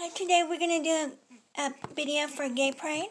Today we're gonna do a video for Gay Pride.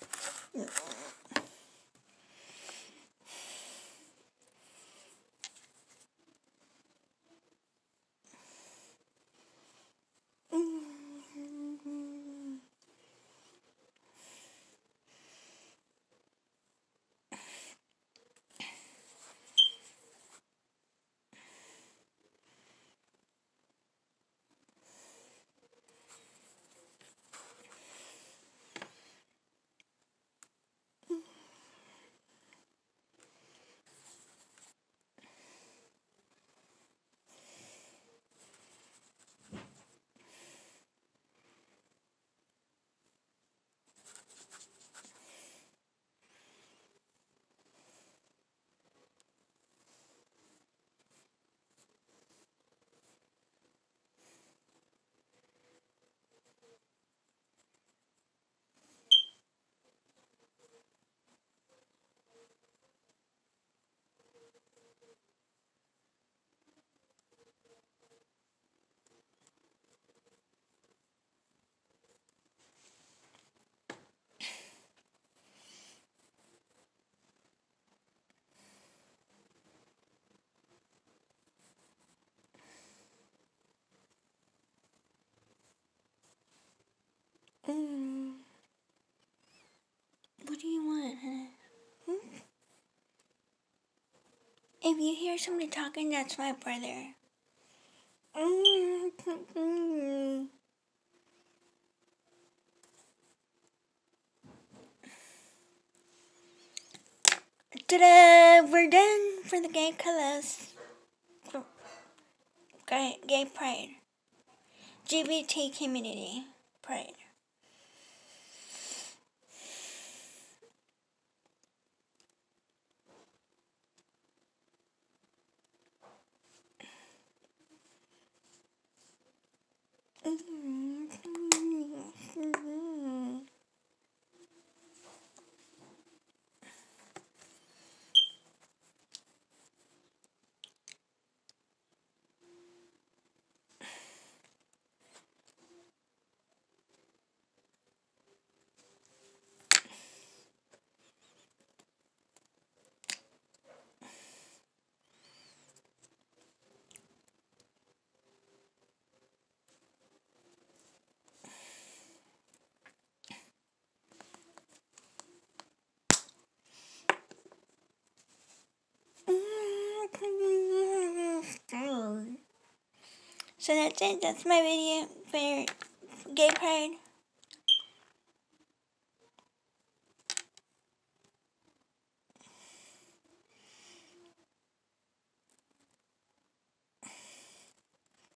What do you want, huh? If you hear somebody talking, that's my brother. Ta-da! We're done for the gay colors. Gay Pride. LGBT community Pride. So that's it. That's my video for Gay Pride.